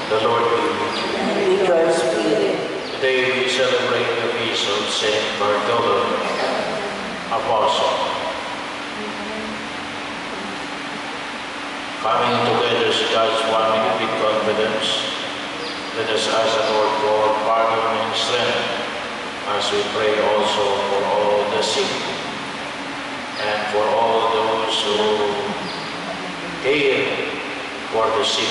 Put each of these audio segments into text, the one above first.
The Lord be with you. And with your spirit. Today we celebrate the feast of Saint Bartholomew, Apostle. Coming together as God's family with confidence, let us ask the Lord for pardon and strength as we pray also for all the sick and for all those who care for the sick.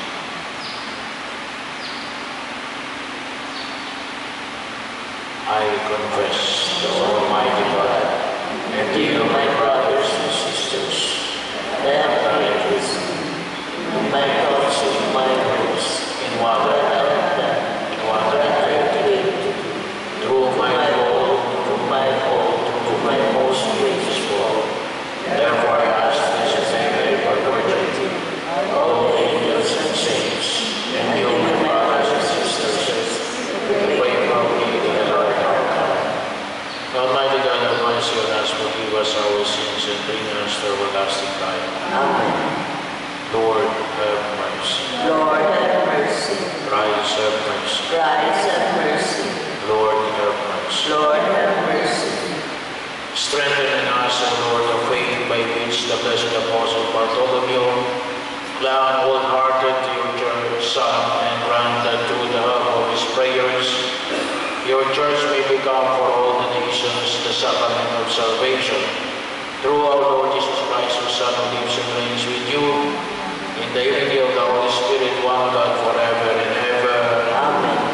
I confess to Almighty God and to you, my brothers and sisters, that I have done in my thoughts and my words, in what I have done, in what I failed to do, through my fault, through my most grievous fault. Therefore I ask this in for virtue, all angels and saints, and you, my brothers and sisters, pray for me to the Lord our God. Almighty God, have mercy on us, forgive us our sins, and bring us to everlasting life. Amen. Lord, have mercy. Lord, have mercy. Christ, have mercy. Christ, have mercy. Lord, have mercy. Lord, have mercy. Strengthen in us, O Lord, the faith by which the blessed Apostle Bartholomew clung wholehearted to your church, Son, and grant that through the help of his prayers, your church may become for all the nations the sacrament of salvation. Through our Lord Jesus Christ, whose Son, who lives and reigns with you, in the unity of the Holy Spirit, one God, forever and ever. Amen.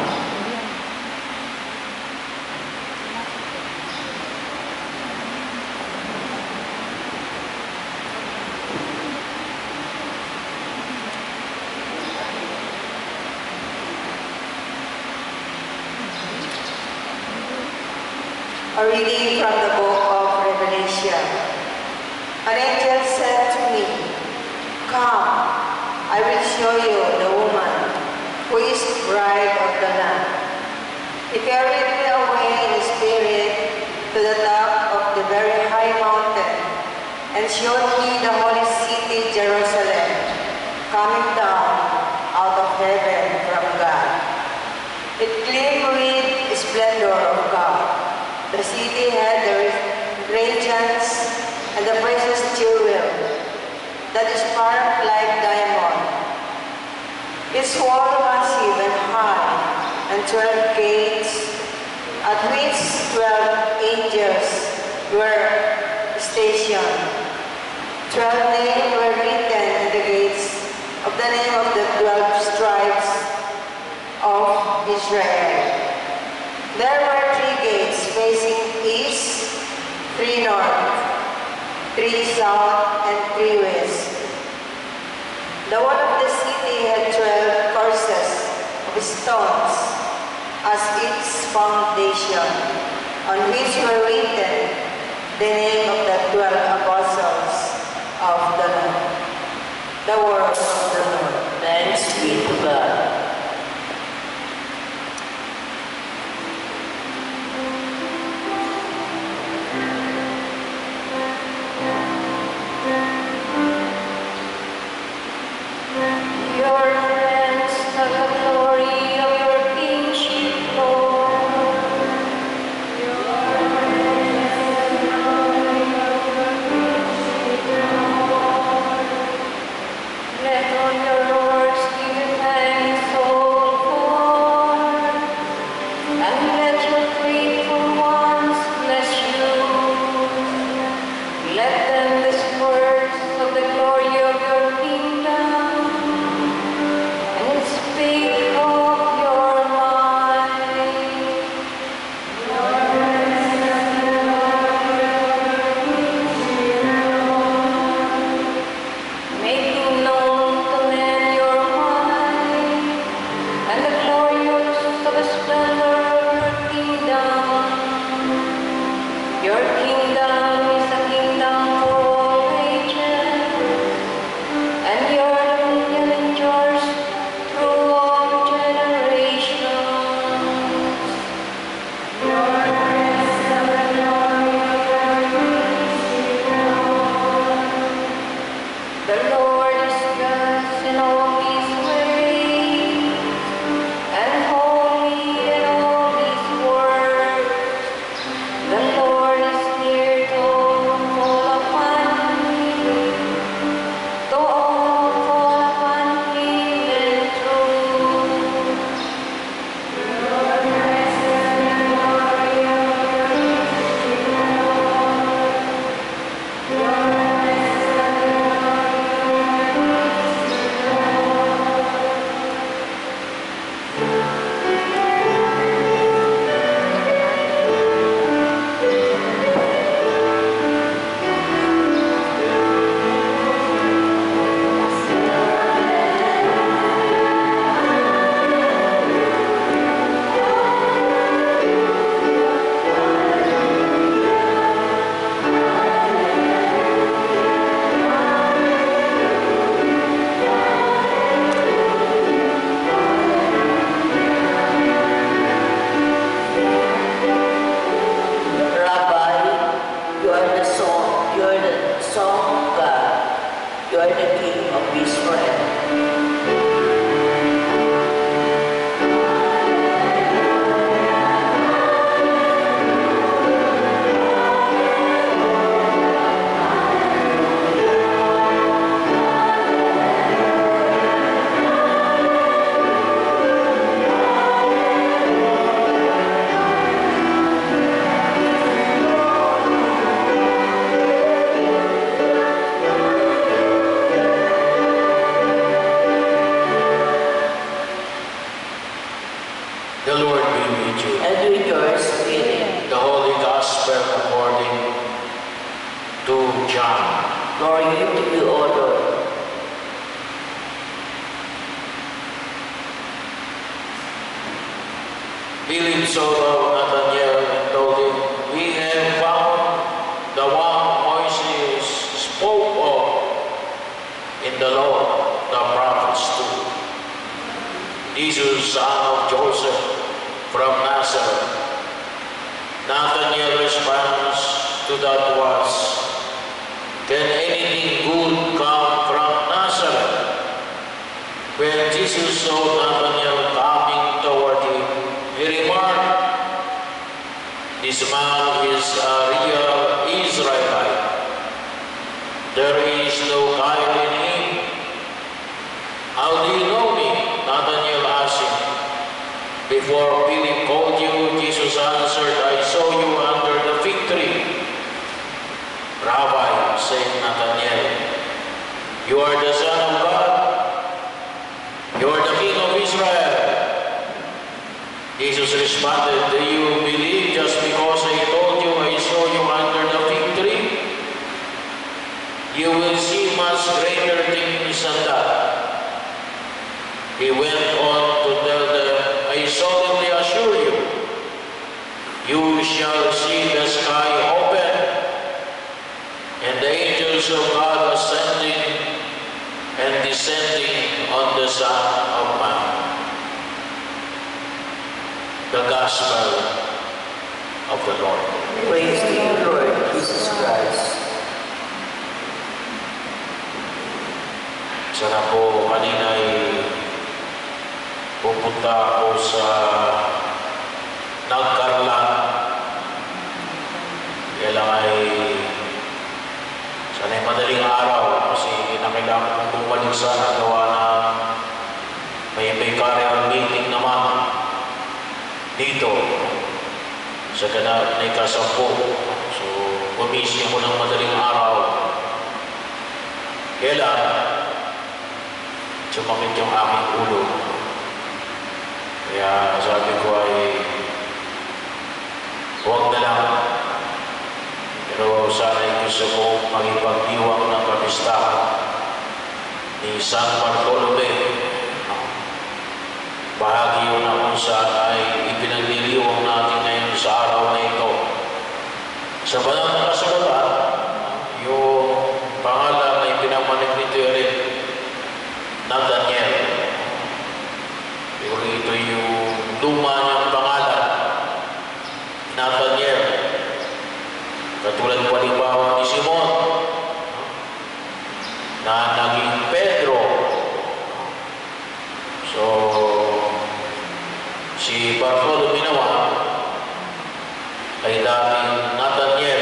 A reading from the book of Revelation. An angel said to me, "Come, I will show you the woman who is bride of the Lamb." He carried me away in the spirit to the top of the very high mountain and showed me the holy city Jerusalem coming down out of heaven from God. It gleamed with the splendor of God. The city had the radiance and the precious jewel that sparkled like diamond. Its wall massive and high, and 12 gates, at which 12 angels were stationed. 12 names were written in the gates of the name of the 12 tribes of Israel. There were 3 gates facing east, 3 north, 3 south, and 3 west. The wall of the city had 12 courses of stones as its foundation, on which were written the name of the 12 apostles of the Lord. The word of the Lord. Thanks be to God. Your kingdom is a kingdom you are the King of Israel. The Lord be with you. And with your spirit. The Holy Gospel according to John. Glory to you, O Lord. Philip saw Nathanael and told him, "We have found the one Moses spoke of in the law, the prophets too. Jesus, son of Joseph, from Nazareth." Nathanael's response to that was, "Can anything good come from Nazareth?" When Jesus saw Nathanael coming toward him, he remarked, "This man is a real Israelite. There is no guile in him." "How do you know me?" Nathanael asked him. "Before Philip called you," Jesus answered, "I saw you under the fig tree." "Rabbi," said Nathanael, "you are the Son of God. You are the King of Israel." Jesus responded, "Do you believe just because I told you I saw you under the fig tree? You will see much greater things than that." He went on to tell them, "I solemnly assure you, you shall see the sky open and the angels of God ascending and descending on the Son of Man." The Gospel of the Lord. Praise to you, Lord Jesus Christ. Sana po kanina ay pupunta ako sa Nagkarlan. Kaya lang ay sana'y madaling araw kasi kinakailangan kong bumalik sana gawa na may carrier meeting naman dito sa Kasampo. So, pumising ko ng madaling araw. Kaya lang, sumakit yung aking ulo. Kaya sabi ko ay huwag na lang. Pero sana ay gusto ko magipagdiwang ng kapistahan ni San Bartolome. Bahagi yun na kung saan ay ipinagliliwang natin ngayon sa araw na ito. Sa banal na kasulatan, yung pangalan ay pinamanig nito rin Nathanael. Pero ito yung luma niyang pangalan, Nathanael. Katulad palibawa ni Simon na naging Pedro. So, si Bartolome naman ay dating Nathanael.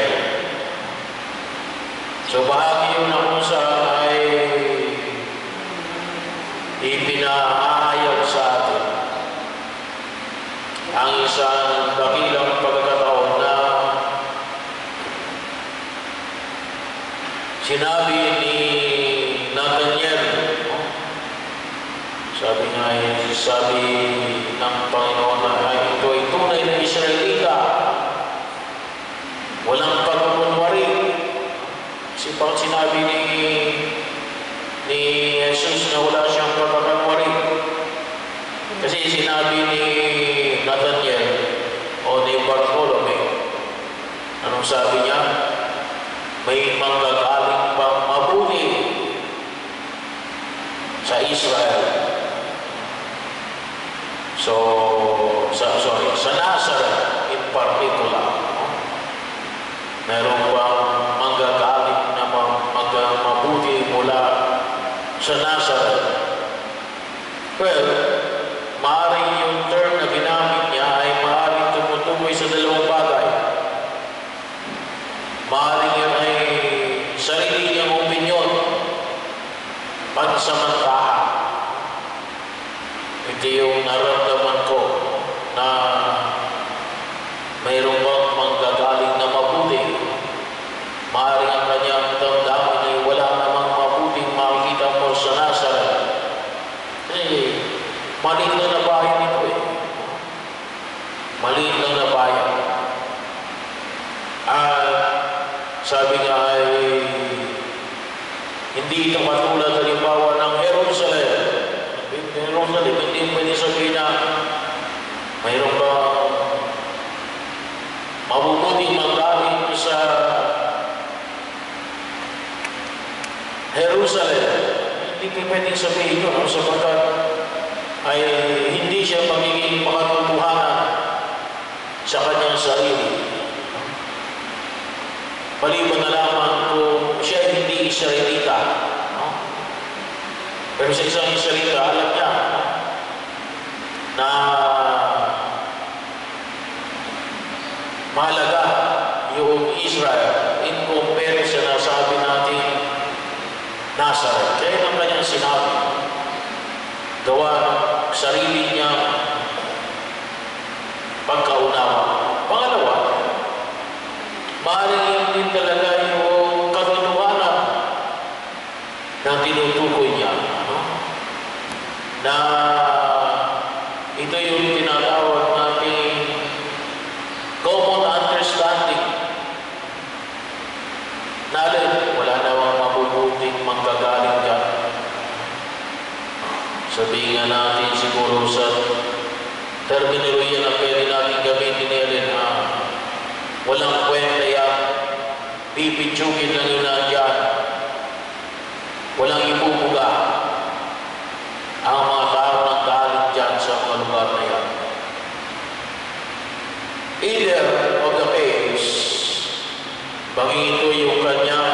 So, bahagi yun na kung saan ay ipinahayag sa atin ang isang dakilang pagkakataon na sinabi ni Nathanael, sabi ng Panginoon na ito ay tunay na Israelita, walang pagkukunwari. Kasi pag sinabi ni Jesus na wala siyang pagkukunwari, kasi sinabi ni Nathanael o ni Bartolome, anong sabi niya? May manggagaling pang mabuti sa Israel. Sa Nazareth in particular, meron pang manggagaling na mabuti mula sa Nazareth. Well, maaaring yung term na ginamit niya ay maaaring tumutukoy sa dalawang bagay. Maaaring yun ay sarili niyang opinyon, pansamantala. Ito yung naramdaman ko na mayroong bang manggagaling na mabuti. Maaaring ang kanyang damdamin ay wala namang mabuting makikita mo sa Nazareth. Maliit lang na bayan ito eh. Maliit lang na bayan. At sabi nga ay hindi ito katulad halimbawa ng Jerusalem. Jerusalem, hindi pwede sabihin na mayroon ba mabubuting manggaling sa Jerusalem. Hindi pwedeng sabihin yun, sapagkat ay hindi siya magiging makatotohanan sa kanyang sarili. Maliban na lamang kung siya hindi Israelita. Pero sa isang Israelita, alam niya na mahalaga yung Israel in compare sa nasabi natin Nazareth. Kaya ang kanyang sinabi, gawa sarili niya pagkaunawa. Pangalawa, maaaring yun din talaga yung katotohanan na tinutukoy niya. Na ito yung tinatawag natin common understanding. Nalin, wala namang mabubuting manggagaling dyan. Sabihin nga natin siguro sa terminolohiya na pwede natin gamitin nilin na walang kwenta yan, pipitsugin lang yun nandyan, walang ipupuga ang mga tao ng galing dyan sa mga lugar na yan. Either of the case, maging ito yung kanyang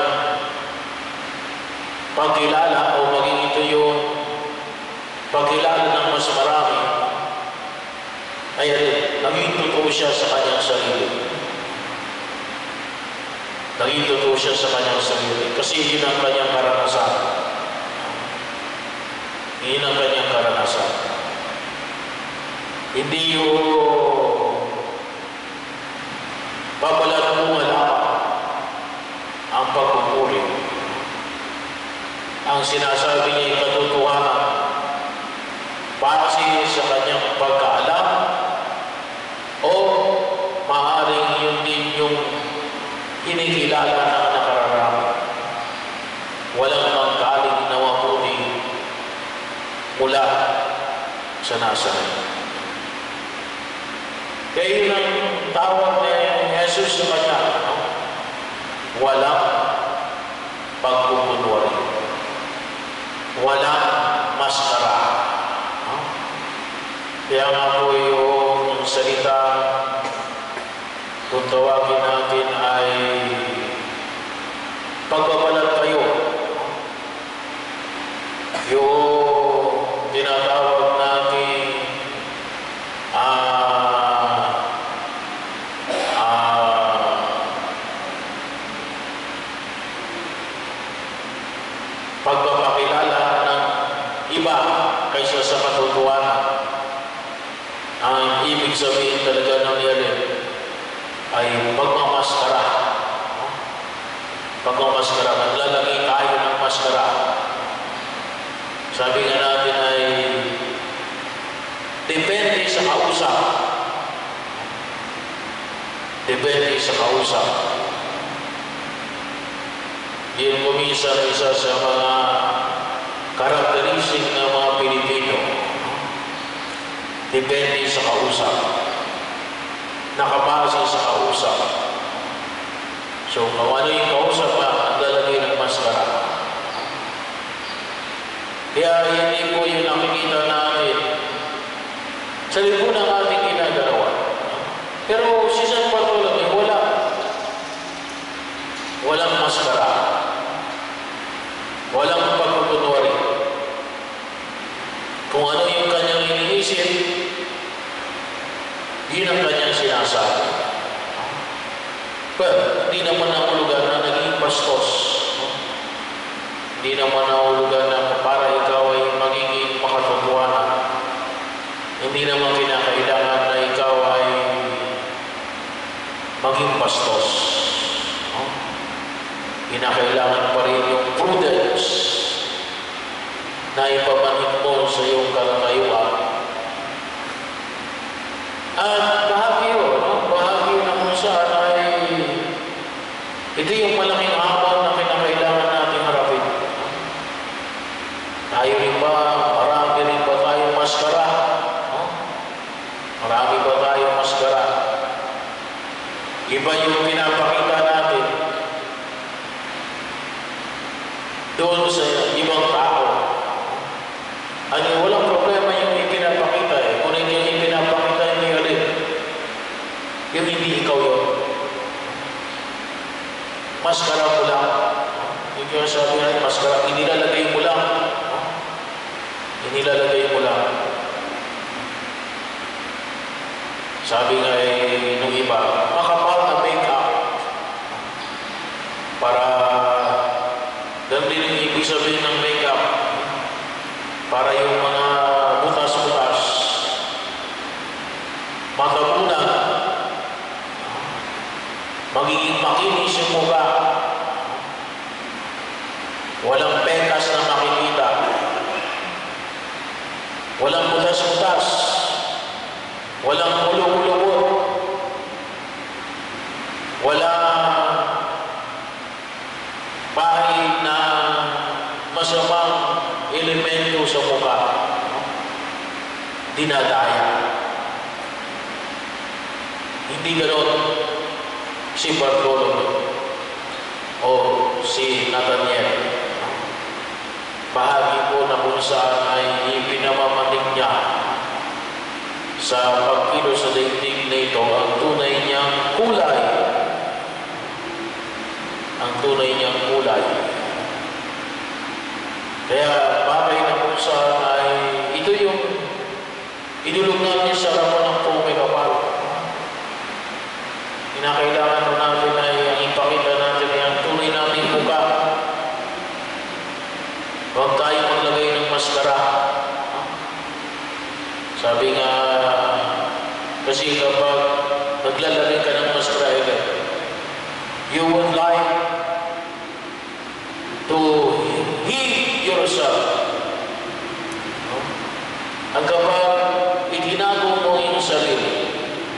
pagkilala o maging ito yung pagkilala ng mas marami, ay naging totoo siya sa kanyang sarili. Naging totoo siya sa kanyang sarili. Kasi yun ang kanyang karanasan. Yun ang kanyang karanasan. Hindi yung babalantungan ang pagpupuri. Ang sinasabi niya yung katotohanan base sa kanyang pagkaalam o maaaring yun din yung kinikilala ng nakararami. Walang manggaling na mabuti mula sa Nazareth. Kaya yun ang tawag ni Jesus sa kanya. Walang pagkukunwari. Walang maskara. Kaya nga po yung salita kung tawagin natin ay pagbabalat kayo. Yung tinatawag natin pagpapakilala ng iba kaysa sa katotohanan. Ang ibig sabihin talaga ng yalin ay pagmamaskara. Pagmamaskara. Naglalagay tayo ng maskara. Sabi nga natin ay depende sa kausap. Depende sa kausap. Yan kumisan isa sa mga karakteristik ng mga Pilipino. Depende sa kausap. Nakabase sa kausap. So, kung ano yung kausap na ang lalagay ng maskara. Kaya hindi po yung nakikita natin sa lipunang ating ginagalawa. Pero si San Bartolome, walang maskara. Walang pagkukunwari. Hindi naman nahulugan na para ikaw ay magiging makatotohanan. Hindi naman kinakailangan na ikaw ay maging bastos. No? Kinakailangan pa rin yung prudence na ipamanhid mo sa iyong kalangayuan. At bahagi yun, no? Bahagi na kung saan ay ito yung malaking hamon na kinakailangan natin harapin. Tayo rin ba, marami rin ba tayong maskara? No? Marami ba tayong maskara? Iba yung pinapakita natin doon sa ibang tao. Ano, walang problema yung ipinapakita eh. Kung hindi yung ipinapakita yung alin, yung hindi ikaw yun. Maskara mo lang. Yung kaya sabi natin, maskara, inilalagay mo lang. Inilalagay mo lang. Sabi nga eh, nung iba, makapal na make-up. Para, ganun din yung ibig sabihin ng make-up. Para yung mga butas-butas, matabunan, magiging makinis yung mukha. Walang pekas na makikita. Walang butas-butas. Walang ulo-ulo. Walang pahit na masamang elemento sa mukha. Dinadaya. Hindi gano'n si Bartolome o si Nathaniel. Bahagi po na kung saan ay ipinamamating niya sa pagkilos sa daigdig na ito ang tunay niyang kulay. Ang tunay niyang kulay. Kaya bagay na kung saan ay ito yung idulog natin sa harapan ng may kapal. Kinakailangan po natin ay ipakita natin ang tunay natin mukha. Huwag tayo maglagay ng maskara. Sabi nga, kasi kapag naglalagay ka ng maskara, you would like to hid yourself. Ang kapag itinago mo yung sarili,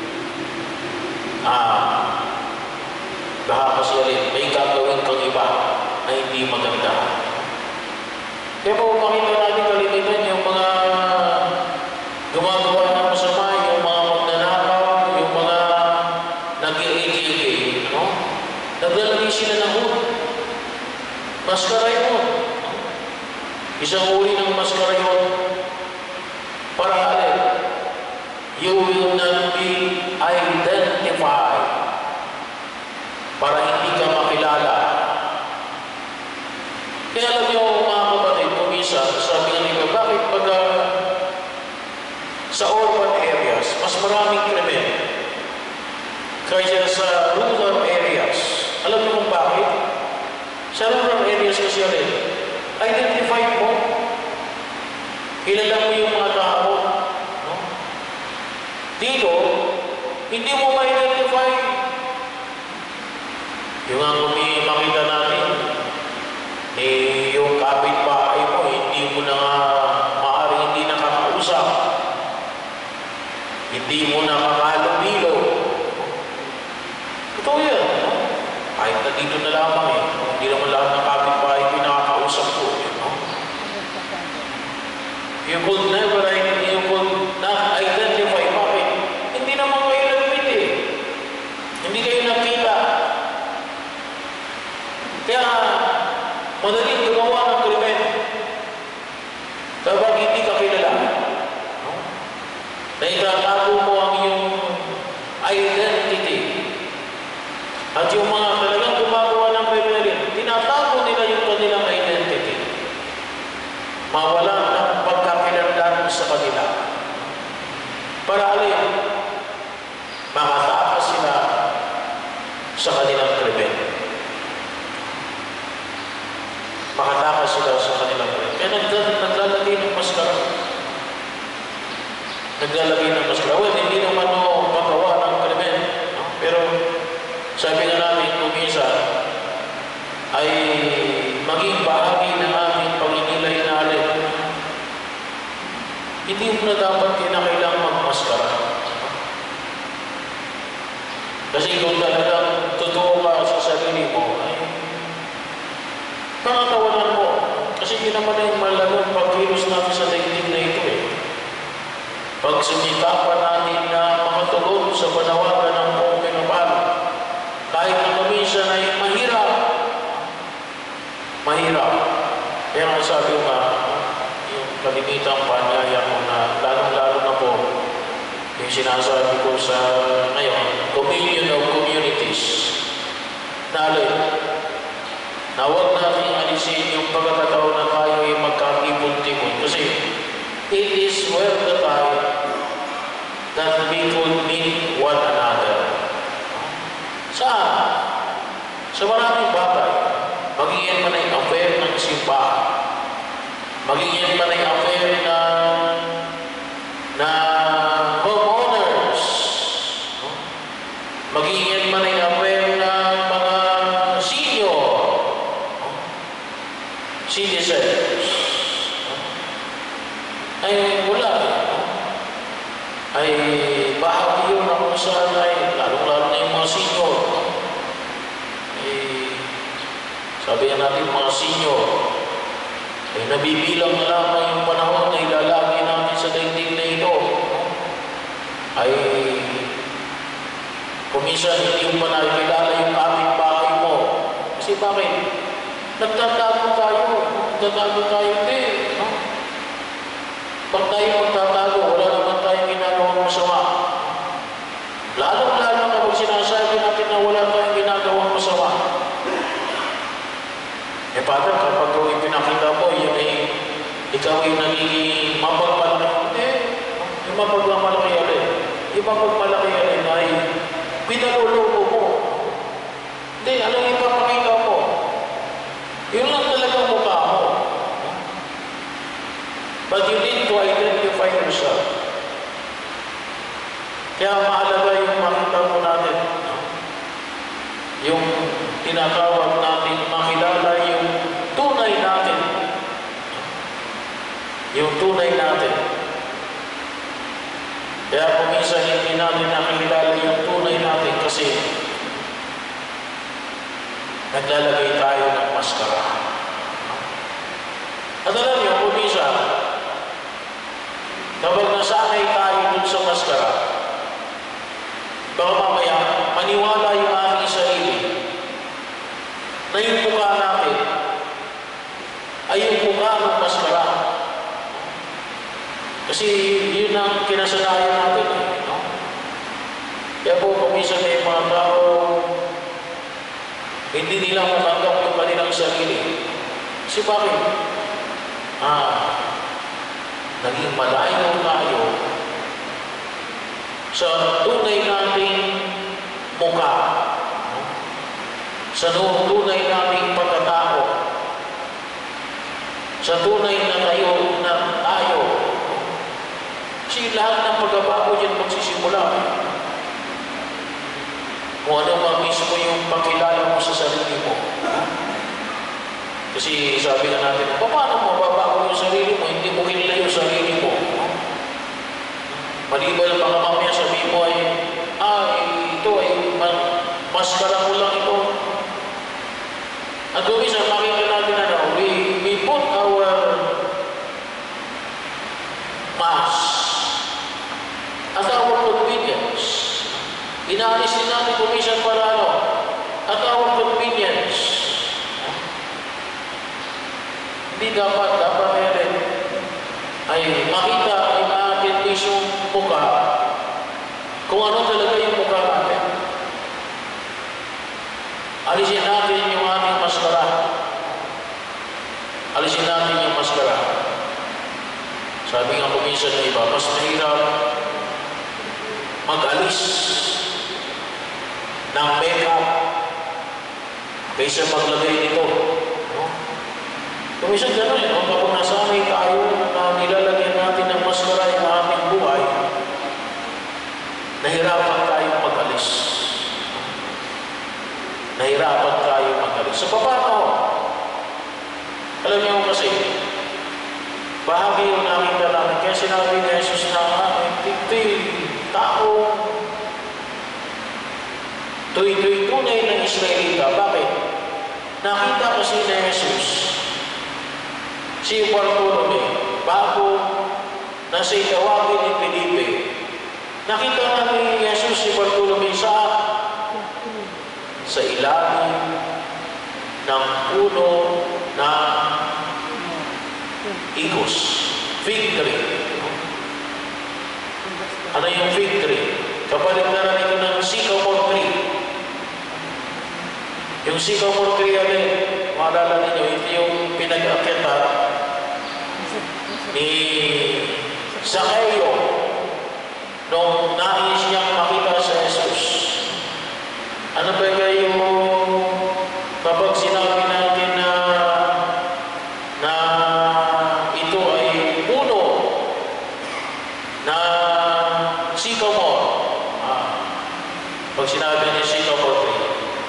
baka kasi may gagawin kang iba na hindi maganda. Kaya po makita natin kalimitan yung mga gumagawa ng masama, yung mga magnanakaw, yung mga nag-i-AKA, no? Naglalagay sila ng hood. Maskara yun. Isang uri ng maskara yun. Para alin, you will not be identified. Para hindi ka makilala. Kaya alam niyo, mga kapatid, kung isa, sabi nga nila, bakit pag sa urban areas, mas maraming krimen kaysa sa rural areas? Alam niyo kung bakit? Sa rural areas kasi rin, identified mo. Kilala mo yung mga tao. No? Dito, hindi mo ma-identify. Yung nga kung makita natin, yung kapitbahay mo, hindi mo na maaari hindi nakakausap. Hindi mo na makalubilo. Totoo yan. No? Kahit na dito na lamang hindi naman lahat ng kapitbahay ko nakakausap ko. No? You could never not identify. Bakit? Hindi naman kayo nagpit eh. Hindi kayo nakita. Kaya, madaling gumawa ng krimen kapag hindi ka kilala. No? Na itatago mo ang iyong identity. At yung mga talagang gumagawa ng krimen, tinatago nila yung kanilang identity. Mawala ng pagkakilanlan sa kanila. Para alin, makatakas sila sa kanilang krimen. makatakas sila sa kanilang krimen. Kaya naglalagay ng maskara. Naglalagay ng maskara. Well, hindi naman magawa ng krimen. No? Pero sabi nga namin kung minsan ay maging bahagi ng aming paginilay natin. Hindi mo na dapat kinakailangan magmaskara. Kasi kung talagang totoo ka sa sarili mo, ay pangatawanan mo. Kasi yun naman yung malagang pagkilos natin sa daigdig na ito eh. Pag sumikapan natin na makatulog sa panawagan ng buong pinapal, kahit na minsan ay mahirap. Mahirap. Kaya nga sabi ko nga, yung kalimitang panyaya ko na lalong-lalo na po, yung sinasabi ko sa ngayon, communion of communities. Na huwag natin alisin yung pagkakataon na tayo ay magkakipon-tipon. Kasi it is worth the time that we could meet one another. Saan? Sa maraming bagay. Magiging man ay affair ng simbahan. Magiging man ay affair na homeowners. Magiging man ay affair ng mga senior citizens. Ay wala. Ay bahagi yun na kung saan ay lalong-lalo na yung mga senior. Sabi natin mga senior, ay nabibilang na lamang yung panahon na ilalagi natin sa daigdig na ito. Ay kuminsan hindi yung pa nakikilala yung aming bahay mo. Kasi bakit? Nagtatago tayo. Nagtatago tayo din. No? Pag tayo magtatago, wala naman tayong ginagawang masama. Lalong-lalo na pag sinasabi natin na wala tayong ginagawang masama. Eh, Father, kapag ikaw pinakita mo, yun ay ikaw ay nagiging mapagmalaki. Hindi. Yung mapagmalaki alin. Yung mapagmalaki alin ay pinaluloko mo. Hindi, ano yung ipapakita mo? Yun lang talagang mukha mo. But you need to identify yourself. Kaya mahalaga yung makita mo natin. Yung tinatawag natin makilala yung tunay natin. Yung tunay natin. Kaya kung minsan hindi natin nakilala yung tunay natin kasi naglalagay tayo ng maskara. At alam niyo, kung minsan kapag nasanay tayo dun sa maskara, baka mamaya maniwala yung aming sarili na yung mukha natin ay yung mukha ng maskara. Kasi yun ang kinasanayan natin. No? Kaya po, kuminsan may mga tao, hindi nila matanggap yung kanilang sarili. Kasi bakit? Naging malayo tayo sa tunay nating mukha. Sa tunay nating pagkatao, sa tunay na tayo. Kasi lahat ng pagbabago dyan magsisimula. Kung ano ba mismo yung pagkilala mo sa sarili mo. Kasi sabi nga natin, paano mo mababago yung sarili mo? Hindi mo kilala yung sarili mo. Maliban ang mga mamaya sabi mo ay, ito ay maskara mo lang ito. At minsan makikita natin we put our mask at our convenience. Inaalis din natin kumisan para at our convenience. Hindi dapat meron ay makita ay natin mismong mukha kung ano talaga yung mukha natin. Alisin natin yung ating maskara. Alisin natin yung maskara. Sabi nga kuminsan ng iba, mas mahirap mag-alis ng make-up kaysa maglagay nito. No? minsan gano'n eh, no? Kapag nasanay tayo na nilalagyan natin ng maskara yung ating buhay, nahirapan tayong mag-alis. Nahirapan tayong mag-alis. So, paano? Alam niyo kasi, bahagi yung nakita namin. Kaya sinabi ni Jesus na, tao, tuy-tuy tunay ng Israelita. Bakit? Nakita kasi ni Jesus, si Bartolome, bago nasa itawagin ni Felipe, nakita namin ni Jesus si Bartolome sa ilalim ng puno na igos, fig tree. Ano yung fig tree? Kapalit na rin ito ng sycamore tree. Yung sycamore tree, maalala ninyo, ito yung pinag-akyatan ni Zacchaeus nung nais niyang makita sa Jesus. Ano ba yung kapag sinabi natin na ito ay puno na sycamore? Pag sinabi ni sycamore tree,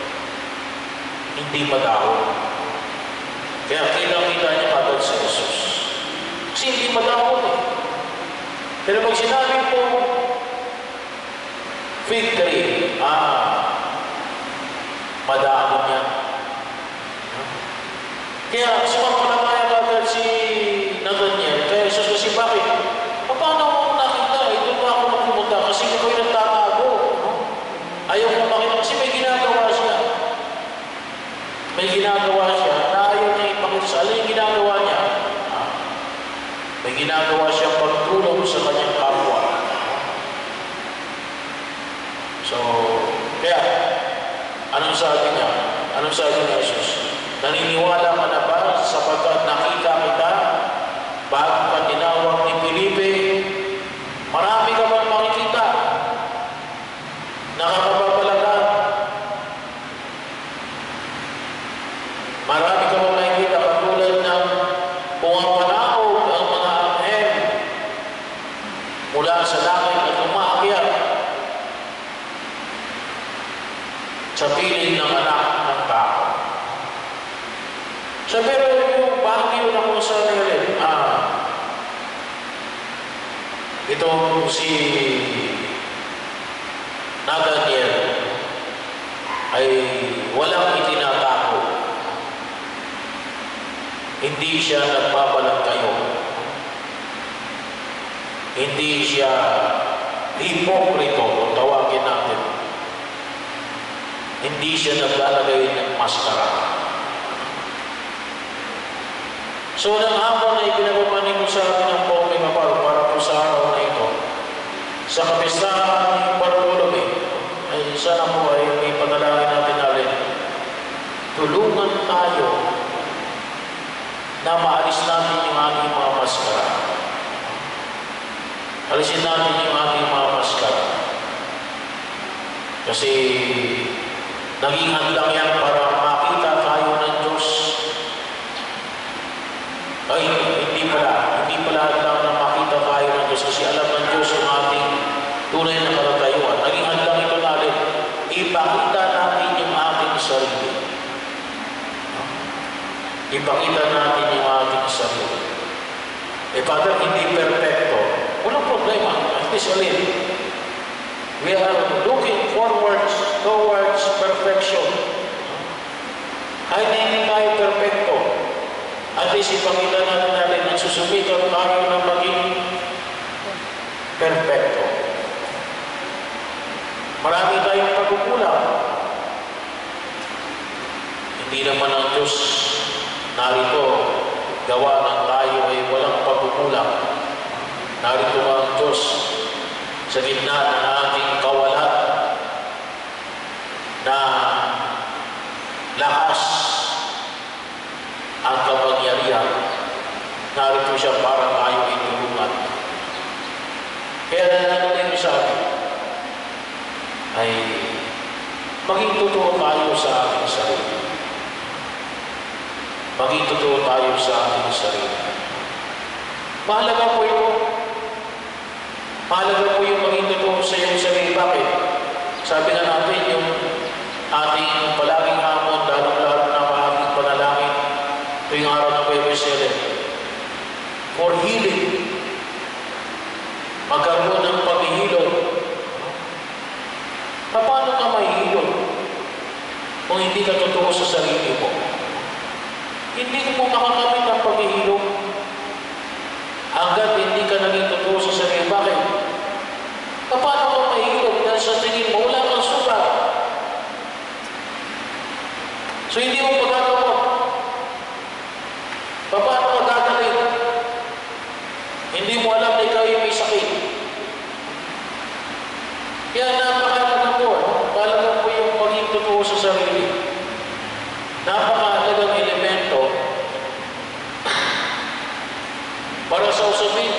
hindi madahon. Kaya kita-kita niya agad sa Jesus. Kasi hindi madahon eh. Pero pag sinabi po, fig tree, madahon niya. Kaya sumampalataya agad si Nathaniel. Kaya Jesus kasi bakit? Paano mo nakita? Ito ba ako pumunta? Kasi hindi ko yung nagtatago. Ayaw mo makita. Kasi may ginagawa siya. May ginagawa siya na ayaw niya ipakita sa alin yung ginagawa niya. May ginagawa siya pagtulong sa kanyang kapwa. So, kaya, anong sabi niya? Anong sabi ni Jesus? Naniniwala ka na ba sapagkat nakita kita bago ka tinawag ni Felipe? Marami ka bang makikita? Nakakapapalagan? Marami ka bang makikita katulad ng pumapanaog ang mga anghel mula sa langit at umaakyat sa piling ng anak ng tao. So, pero yung bahagi yun ako sa nilin, itong si Nathaniel ay walang itinatago. Hindi siya nagbabalangkayo. Hindi siya hipokrito, kung tawagin natin. Hindi siya naglalagay ng maskara. So, nang hapon na ipinapapanin ko sa atin ng Pongmeng Aparo para po sa araw na ito, sa kapistahan ng Bartolome, ay sana po ay may panalangin natin natin. Tulungan tayo na maalis natin yung ating mga maskara. Alisin natin yung ating mga maskara. Kasi naging hadlang yan para makita tayo ng Diyos. Ay, hindi pala hadlang na makita tayo ng Diyos kasi alam ng Diyos yung ating tunay na katatayuan. Naging hadlang ito natin, ipakita natin yung ating sarili. Ipakita natin yung ating sarili. Father, hindi perfecto. Walang problema. At least alin. We are looking forward towards perfection. Kahit hindi tayo perfecto, at least ipakita natin na susumikap tayo na maging perfecto. Marami tayong pagkukulang. Hindi naman ang Diyos narito gawa ng tayo ay walang pagkukulang. Narito ang Diyos sa gitna ng ating kawalan na lakas ang kapangyarihan. Narito siya para tayo itulungan. Kaya natin yung sabi ay maging totoo tayo sa ating sarili. maging totoo tayo sa ating sarili. Mahalaga po ito. Mahalaga po yung maging totoo sa iyong sarili. Bakit? Sabi nga natin yung ating palaging hamon, lalong-lalo na maraming panalangin tuwing araw ng Huwebes 7. For healing, magkaroon ng paghihilot. Paano ka mahihilot kung hindi ka totoo sa sarili mo? Hindi mo makakamit ang paghihilot hanggat hindi ka naging totoo sa sarili. Bakit? Paano ka mahihilot? Dahil sa tingin mo, wala kang sugat. So hindi mo magagawa. Paano ka gagaling? Hindi mo alam na ikaw yung may sakit. Kaya napakalaga po, palaga po yung maging totoo sa sarili. Napakalagang elemento para sa usapin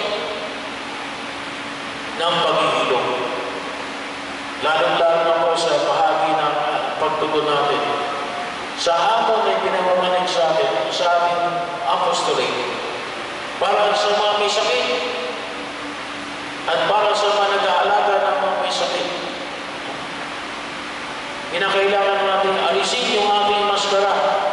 ng paghihilom. Lalong-lalo na po sa bahagi ng pagtugon natin. Sa hamon na pinamamanig sa atin, sa ating apostolate, para sa mga may sakit at para sa mga nag-aalaga ng mga may sakit. Kinakailangan natin alisin yung ating maskara.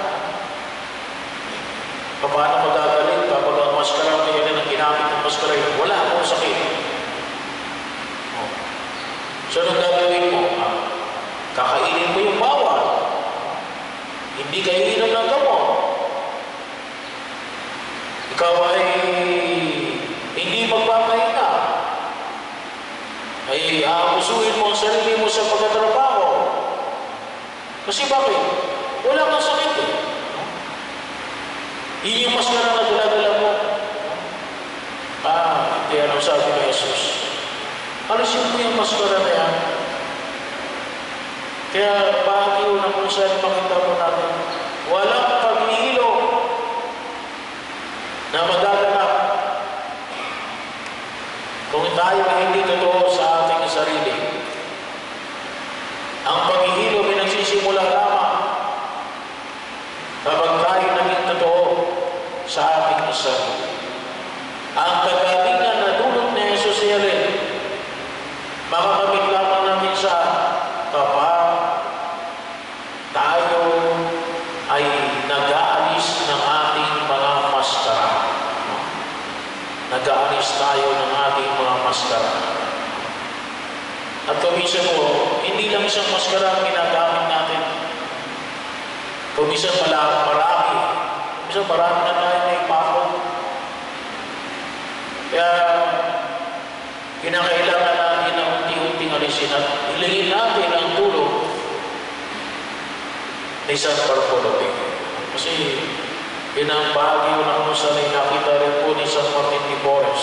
Paano magagaling kapag ang maskara kaya na ginamit ng maskara, wala akong sakit. So, anong gagawin mo? Kakainin mo yung bawal. Hindi kayo inom ng gamot. Ikaw ay hindi magpapahinga. Ay aamusuhin mo ang sarili mo sa pagtatrabaho. Kasi bakit? Wala kang sakit eh. Yun yung maskara na dala-dala mo. Hindi anong sabi ni Jesus. Alisin mo yung maskara na yan. Kaya bahagi yun na kung saan makita mo natin, walang paghihilo na magaganap kung tayo hindi totoo sa ating sarili. Ang paghihilo ay nagsisimula lamang kapag tayo naging totoo sa ating sarili. Ang kagalingan na dulot ni Jesus rin, makakamit lamang natin sa kapag tayo ay nag-aalis ng ating mga maskara. Nag-aalis tayo ng ating mga maskara. At kuminsan mo, hindi lang isang maskara ang ginagamit natin. Kuminsan marami. Kuminsan marami na tayo na ipapon. Kaya, kinakailangan natin na unti-unting alisin at ilingin natin ang tulong ni San Bartolome. Kasi, yun ang bahagi na kung saan ay nakita rin po ni San Martin de Porres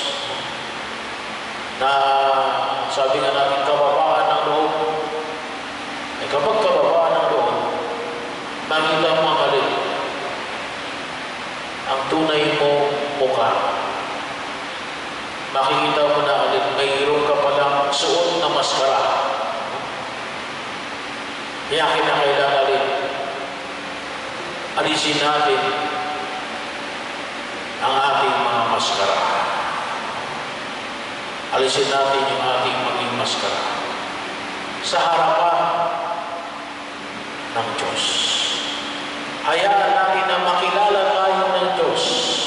na sabi nga natin, kababaan ng loob. Ay kapag kababaan ng loob, makita mo ang alin. Ang tunay mo mukha. Makikita mo na alin, mayroon ka palang suot na maskara. Kaya kinakailangan alin. Alisin natin ang ating mga maskara. Alisin natin yung ating maging maskara sa harapan ng Diyos. Hayaan natin na makilala tayo ng Diyos.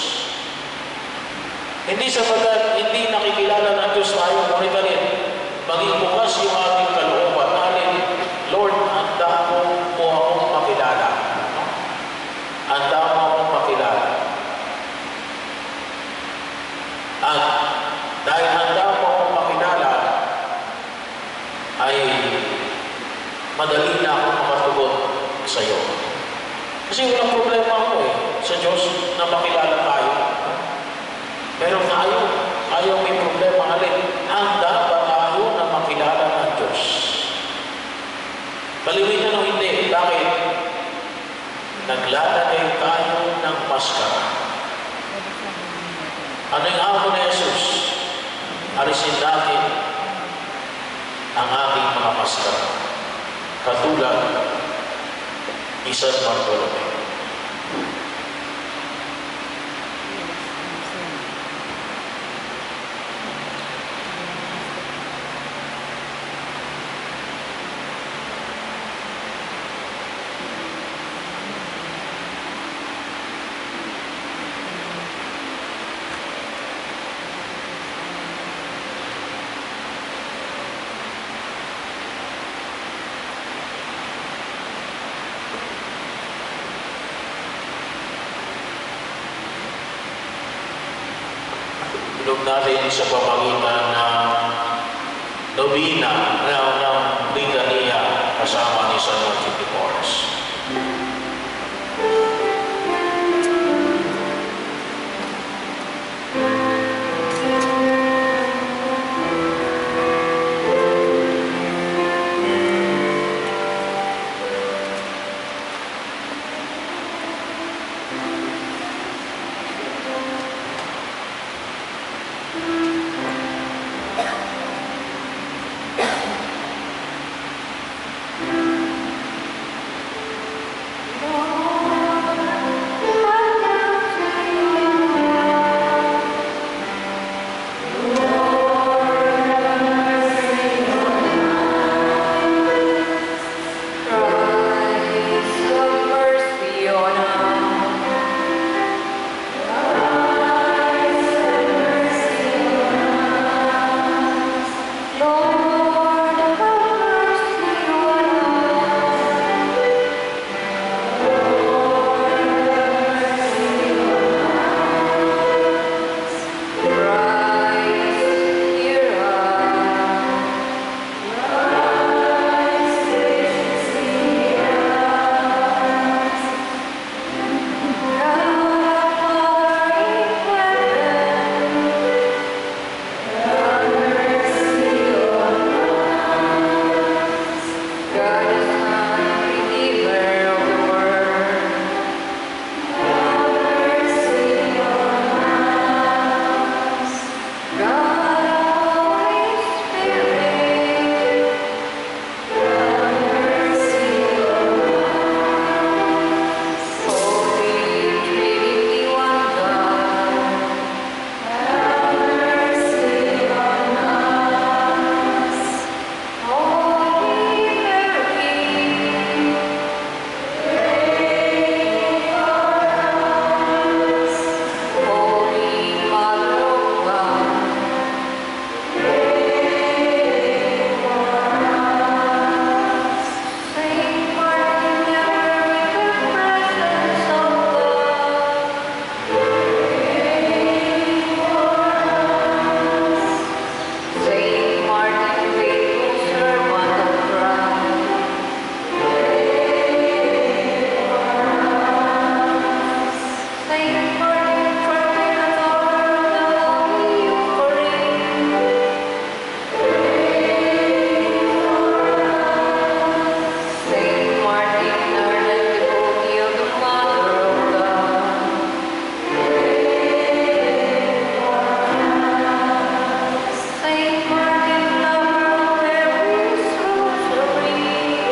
Hindi sapagat hindi nakikilala ng Diyos tayo, ngunit alin, maging bukas yung ating kalooban. Alin, Lord, handa mo akong makilala. Handa mo akong makilala. At dahil handa mo akong makilala, ay madali na akong makatugon sa iyo. Kasi walang problema ako sa Diyos na makilala tayo. Pero ayaw may problema alin. Handa ba tayo na makilala ng Diyos? Paliwinan o hindi. Bakit? Naglalagay tayo ng maskara. Ano yung hamon ni Jesus? Alisin natin ang ating mga maskara. Katulad ni San Bartolome. Tulog natin sa pamagitan ng nobina ng Litania kasama ni San Martin de Porres.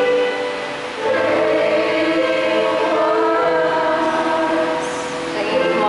Saint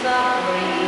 suffering.